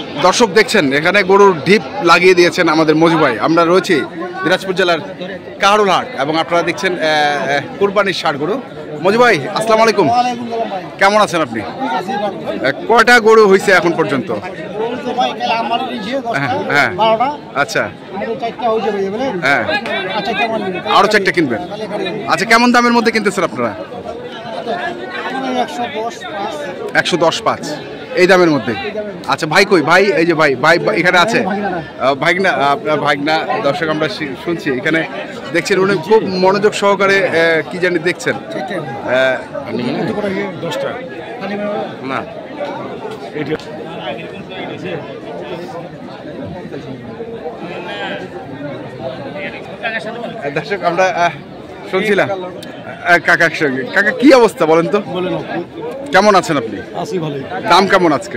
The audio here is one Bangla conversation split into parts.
দর্শক দেখছেন এখানে গরুর ঢিপ লাগিয়ে দিয়েছেন আমাদের মজু ভাই। আমরা রয়েছি দিনাজপুর জেলার কাহারুলহাট এবং আপনারা দেখছেন কুরবানির ষাট গরু। মজু ভাই আসসালামু আলাইকুম, কেমন আছেন আপনি? কয়টা গরু হয়েছে এখন পর্যন্ত? হ্যাঁ আচ্ছা, হ্যাঁ আরো 4টা কিনবেন। আচ্ছা, কেমন দামের মধ্যে কিনতেছেন আপনারা? 110-5 এই দামের মধ্যে। আচ্ছা ভাই কই? ভাই এই যে ভাই ভাই এখানে আছে, ভাগনা আপনার ভাগনা। দর্শক আমরা শুনছি এখানে দেখছেন উনি খুব মনোযোগ সহকারে কি জানি দেখছেন। না দর্শক আমরা শুনছিলাম কাকার সঙ্গে। কাকা কি অবস্থা বলেন তো, কেমন আছেন আপনি? দাম কেমন আজকে?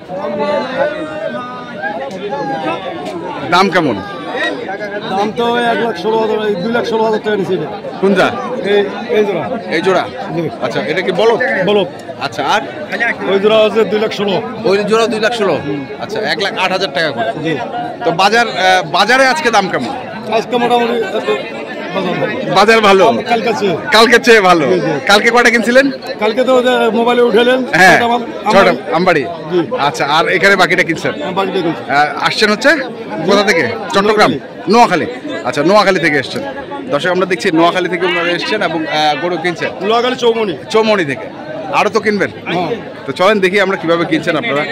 দাম কেমন? দাম তো 1,16,000 2,16,000 টাকা নিচ্ছে। কোনটা? এই জোড়া। আচ্ছা, এটা কি বলদ? বলদ। আচ্ছা, আর ওই জোড়া হচ্ছে 2,16,000। ওই জোড়া 2,16,000। আচ্ছা, 1,08,000 টাকা করে। তো বাজারে আজকে দাম কেমন? আজকে মোটামুটি বাজার ভালো, কালকে চেয়ে ভালো। কালকে কয়টা কিনছিলেন? কালকে তো মোবাইলে উঠেলেন। হ্যাঁ, 6টা আমবাড়ি। আচ্ছা, আর এখানে বাকিটা কিনছেন? আসছেন হচ্ছে কোথা থেকে? চট্টগ্রাম, নোয়াখালী। আচ্ছা, নোয়াখালী থেকে এসছেন। দর্শক আমরা দেখছি নোয়াখালী থেকে ওনারা এসছেন এবং গরু কিনছেন। নোয়াখালী চৌমনি থেকে। আরো তো কিনবেন? তো চলেন দেখি আমরা কিভাবে কিনছেন আপনারা।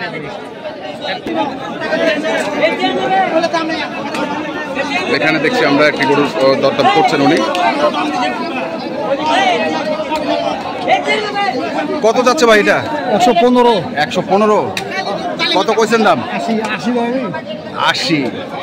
এখানে দেখছি আমরা একটি গরুর দরদাম করছেন উনি। কত যাচ্ছে ভাই এটা? 115। 115। কত কইছেন দাম? 80।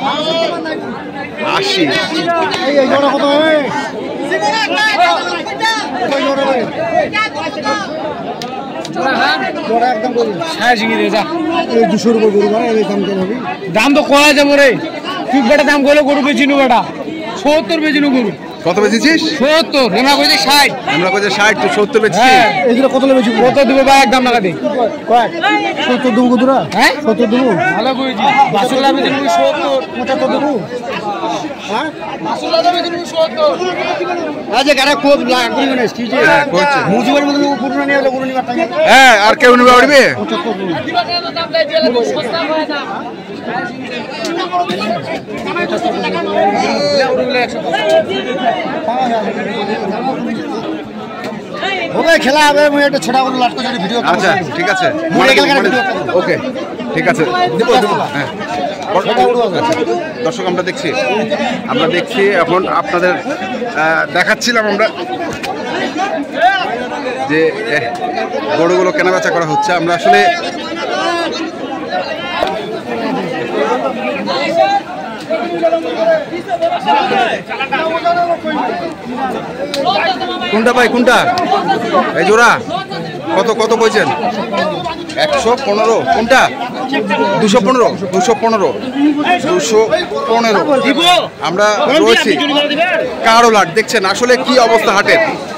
দাম তো কয়া যাবো রে। তুই বেটা দাম কইলে গরু বেচিনু বেটা 70 বেচিনু গরু। কত বেচেছিস? 70। আমরা কইছি 60। আমরা কইছি 60, তুই 70 বেচছিস। হ্যাঁ, এগুলো কত বেচি? কত দিব ভাই? একদম টাকা দে। কয় 70 দেবো কতরা? হ্যাঁ 70 দেবো। ভালো কইছি। বাসুলা বেচিনু 70, 75 দেবো। হ্যাঁ বাসুলা বেচিনু 70। আজ গাড়া খুব লাগরি মানে কি যে মুজিবের মধ্যে লোক পুরো নিয়ে গরু নিবার থাকে। হ্যাঁ, আর কেউ নিবে উঠবে 75 দাম দেয় দিয়ে সস্তা হয় দাম। খেলা হবে। একটা ছোট বড় লাট করে ভিডিও। আচ্ছা ঠিক আছে, ওকে ঠিক আছে। হ্যাঁ দর্শক আমরা দেখছি এখন আপনাদের দেখাচ্ছিলাম আমরা যে গরুগুলো কেনাবেচা করা হচ্ছে। আমরা আসলে কোনটা ভাই, কোনটা? এই জোড়া কত কত কইছেন? 115। কোনটা? 215। 215। আমরা রয়েছি কাহারুলহাট। দেখছেন আসলে কি অবস্থা হাটের।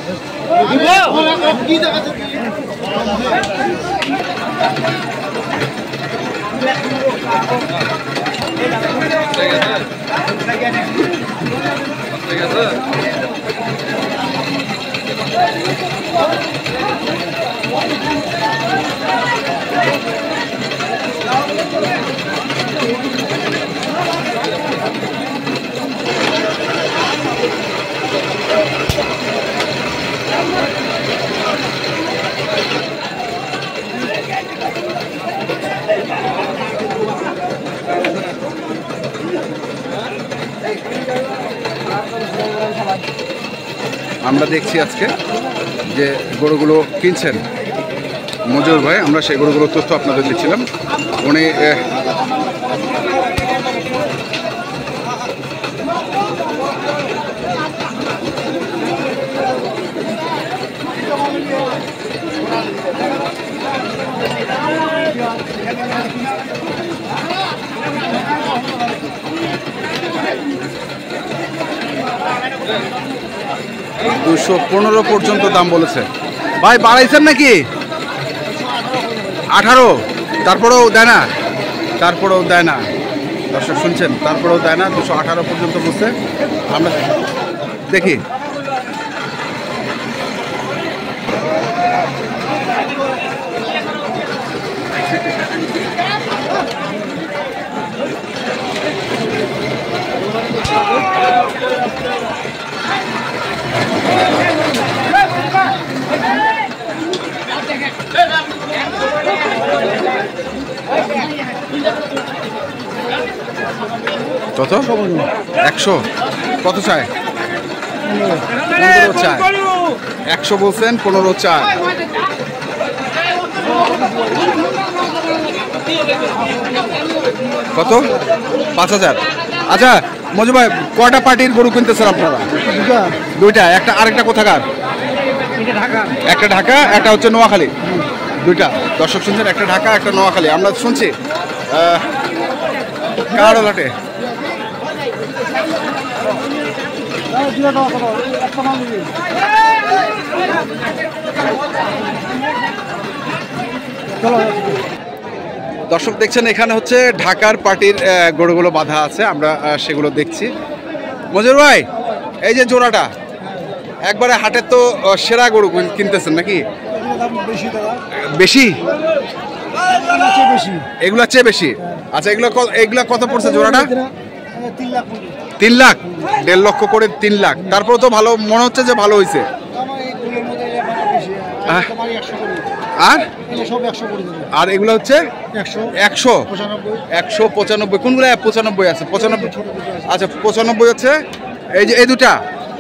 আমরা দেখছি আজকে যে গরুগুলো কিনছেন মজুর ভাই। আমরা সেই গরুগুলোর তথ্য আপনাদের দিচ্ছিলাম। উনি $215 পর্যন্ত দাম বলেছে ভাই। বাড়াইছেন নাকি? 18, তারপরেও দেয় না। তারপরেও দেয় না। দর্শক শুনছেন, তারপরেও দেয় না। 218 পর্যন্ত বলছে। আমরা দেখি কত, 100 কত চায়? 15 চায়। 100 বলছেন, 15 চায়। কত? 5000। আচ্ছা মজু ভাই, কয়টা পার্টির গরু কিনতেছেন আপনারা? দুইটা। একটা আরেকটা কোথাকার? একটা ঢাকা, একটা হচ্ছে নোয়াখালী। দুইটা। দর্শক শুনছেন, একটা ঢাকা একটা নোয়াখালী। আমরা শুনছি কাড়ালহাটে। দর্শক দেখছেন, এখানে হচ্ছে ঢাকার পার্টির গরুগুলো বাঁধা আছে, আমরা সেগুলো দেখছি। মজুর ভাই, এই যে জোড়াটা একবারে হাটের তো সেরা গরু কিনতেছেন নাকি? বেশি? এগুলোর চেয়ে বেশি। আচ্ছা, এগুলা কত পড়ছে জোড়াটা? 3 লাখ। 1.5 লক্ষ করে 3 লাখ। তারপরে তো ভালো মনে হচ্ছে যে ভালো হয়েছে। আর আর এগুলো হচ্ছে 195। কোনগুলো 95 আছে? 95। আচ্ছা 95 হচ্ছে। এই যে এই দুটা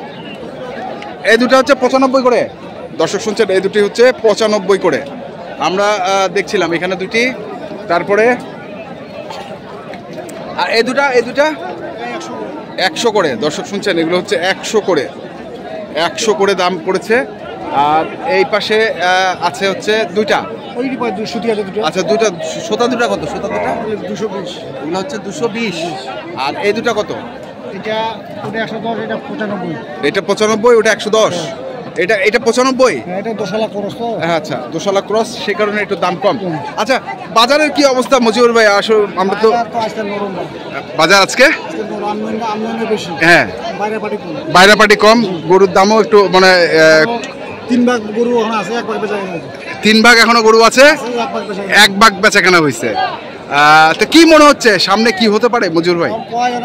হচ্ছে 95 করে। দর্শক শুনছেন, এই দুটি হচ্ছে 95 করে। আমরা দেখছিলাম এখানে দুটি। তারপরে আর এই দুটা 100 করে। দর্শক শুনছেন, এগুলো হচ্ছে 100 করে। 100 করে দাম পড়েছে। আর এই পাশে আছে হচ্ছে দুইটা। আচ্ছা দুইটা। সোতা দুটা কত? সোতা দুটা 220। এগুলো হচ্ছে 220। আর এই দুটা কত? এটা 110, এটা 95। এটা 95, ওটা 110। এটা 95। এটা 10 লাখ ক্রস তো। হ্যাঁ আচ্ছা, 10 লাখ ক্রস, সে কারণে একটু দাম কম। আচ্ছা, বাজারের কি অবস্থা মজিবুর ভাই? আসলে আমরা তো বাজার আজকে হ্যাঁ বাইরে পাটি কম, গরুর দামও একটু মানে 3 ভাগ গরু আছে, 1 ভাগ বেচা কেনা হয়েছে। 3 ভাগ এখনো গরু আছে, 1 ভাগ বেচা কেনা হয়েছে। তো কি মনে হচ্ছে সামনে কি হতে পারে মজিবুর ভাই?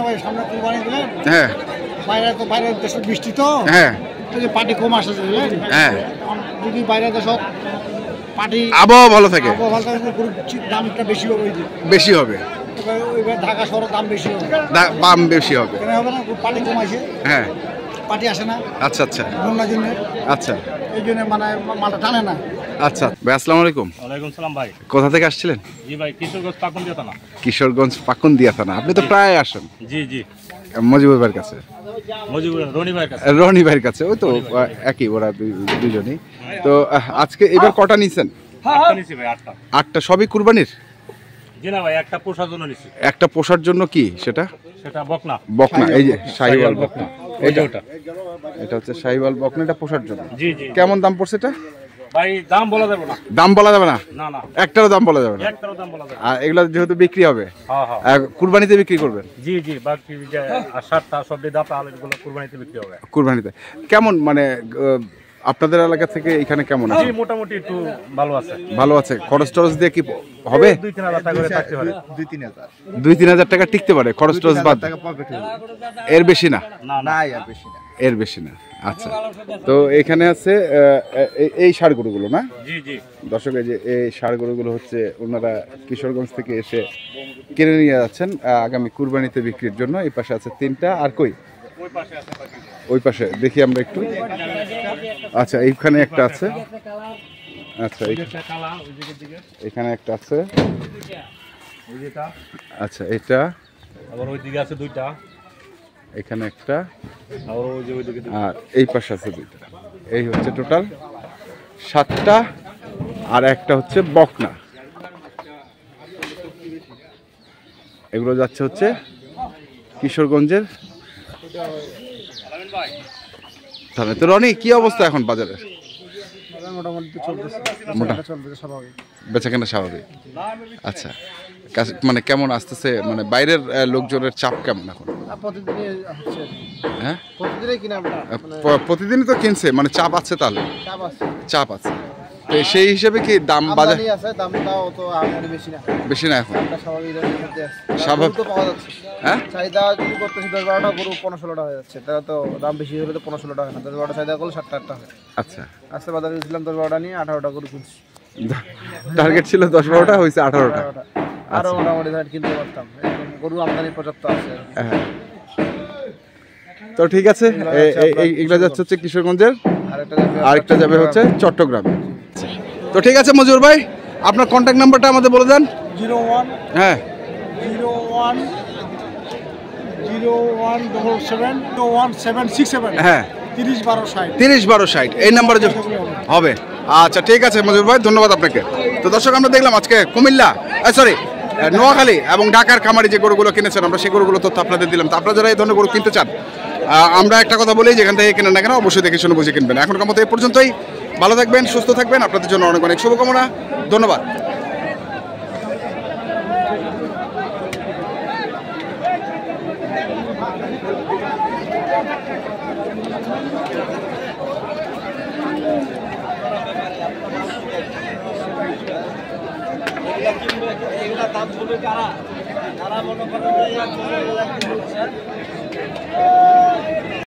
হ্যাঁ বাইরে দেশে বৃষ্টি তো, হ্যাঁ পাটি কম আসে, হ্যাঁ যদি বাইরে দেশে পাটি আবহাওয়া ভালো থাকে, দামটা বেশি হবে। ঢাকা শহরের দাম বেশি হবে, দাম বেশি হবে। পাটি কম আসে, হ্যাঁ পাটি আসে না। আচ্ছা আচ্ছা, বন্যার জন্য। আচ্ছা, এই জন্য মানে মালটা টানে না। আচ্ছা ভাই, আসসালামু আলাইকুম। ওয়ালাইকুম সালাম ভাই। কোথা থেকে আসছিলেন? জি ভাই, কিশোরগঞ্জ পাকুন্দিয়া থানা। কিশোরগঞ্জ পাকুন্দিয়া থানা। আপনি তো প্রায় আসেন। জি জি। মজিবুর ভাইয়ের কাছে? রনি ভাইয়ের কাছে। রনি ভাইয়ের কাছে। ওই তো একই, ওরা দুজনেই। তো আজকে এবার কটা নিছেন? 8টা নিছি ভাই। 8টা সবই কুরবানির? জি না ভাই, একটা পোষার জন্য নিছি। একটা পোষার জন্য? কি সেটা? সেটা বকনা। বকনা, এই যে শাহিওয়াল বকনা। এটা হচ্ছে শাহিওয়াল বকনা, এটা পোষার জন্য। জি জি। কেমন দাম পড়ছে এটা ভাই? দাম বলা যাবে না। দাম বলা যাবে না? না না, একটারও দাম বলা যাবে না। একটারও দাম বলা যাবে না। আর এগুলো যেহেতু বিক্রি হবে, হ্যাঁ হ্যাঁ, কুরবানিতে বিক্রি করবেন? জি জি। বাকি যে সাতটা সবজি দাতা আলুগুলো কুরবানিতে বিক্রি হবে। কুরবানিতে কেমন মানে আপনাদের এলাকা থেকে এখানে কেমন আছে? জি মোটামুটি একটু ভালো আছে। ভালো আছে। খরচ টরচ দিয়ে কি হবে? 2-3 হাজার টাকা করে থাকতে পারে। 2-3 হাজার টাকা টিকতে পারে, খরচ টরচ বাদ। এর বেশি না? না আর বেশি না, এর বেশি না। আচ্ছা, তো এখানে আছে এই ষাঁড় গরুগুলো না? জি জি। দর্শক, এই যে এই ষাঁড় গরুগুলো হচ্ছে ওনারা কিশোরগঞ্জ থেকে এসে কিনে নিয়ে যাচ্ছেন আগামী কুরবানিতে বিক্রির জন্য। এই পাশে আছে 3টা। আর কই? ওই পাশে দেখি আমরা একটু। আচ্ছা, এইখানে একটা আছে। আচ্ছা, এখানে একটা আছে। আচ্ছা, এটা আবার ওইদিকে আছে 2টা। এখানে একটা, আর ওই যে ওইদিকে আর এই পাশে আছে 2টা। এই হচ্ছে টোটাল 7টা। আর একটা হচ্ছে বকনা। এগুলো যাচ্ছে হচ্ছে কিশোরগঞ্জের। তাহলে তো রনি, কি অবস্থা এখন বাজারে? মোটামুটি চলতেছে, মোটা চলতেছে স্বাভাবিক, বেচাকেনা স্বাভাবিক। আচ্ছা, মানে কেমন আসতেছে, মানে বাইরের লোকজনের চাপ কেমন এখন? প্রতিদিনই হচ্ছে, হ্যাঁ, প্রতিদিনই কিনা প্রতিদিনই তো কিনছে, মানে চাপ আছে তাহলে? চাপ আছে, চাপ আছে। তো সেই হিসেবে কি দাম বাজার আমদানি আছে, দামটাও তো আমাদের বেশি না, বেশি না এখন? দামটা স্বাভাবিক রেঞ্জের মধ্যে আছে, স্বাভাবিক তো পাওয়া যাচ্ছে। হ্যাঁ, চাহিদা যদি করতেছি 10-12টা গরু 15-16টা হয়ে যাচ্ছে, তাহলে তো দাম বেশি হলে তো 15-16টা হয় না, 10-12টা চাহিদা করলে 7-8টা হয়। আচ্ছা। আজকে বাজারে গেছিলাম 10-12টা নিয়ে 18টা গরু কিনছি। টার্গেট ছিল 10-12টা, হয়েছে 18টা। আরো মোটামুটি ধান কিনতে পারতাম, গরু আমদানি পর্যাপ্ত আছে। হ্যাঁ, তো ঠিক আছে, এগুলো যাচ্ছে হচ্ছে কিশোরগঞ্জের, আরেকটা যাবে হচ্ছে চট্টগ্রামে। তো ঠিক আছে মজুর ভাই, আপনার কন্ট্যাক্ট নাম্বারটা আমাদের বলে দেন। 01 হ্যাঁ, 01 0177 হ্যাঁ, 30-12-60 30-12-60 এই নাম্বারে হবে। আচ্ছা ঠিক আছে মজুর ভাই, ধন্যবাদ আপনাকে। তো দর্শক, আমরা দেখলাম আজকে কুমিল্লা, সরি নোয়াখালী এবং ঢাকার খামারি যে গরুগুলো কিনেছেন, আমরা সেই গরুগুলো তথ্য আপনাদের দিলাম। তো আপনারা যারা এই ধরনের গরু কিনতে চান, আমরা একটা কথা বলি, যেখান থেকে কেনেন না কেন অবশ্যই দেখে শুনে বুঝে কিনবেন। এখনকার মতো এই পর্যন্তই, ভালো থাকবেন, সুস্থ থাকবেন, আপনাদের জন্য অনেক অনেক শুভকামনা, ধন্যবাদ। এগুলা দাম বলবে কারা? তারা মনে করেন যে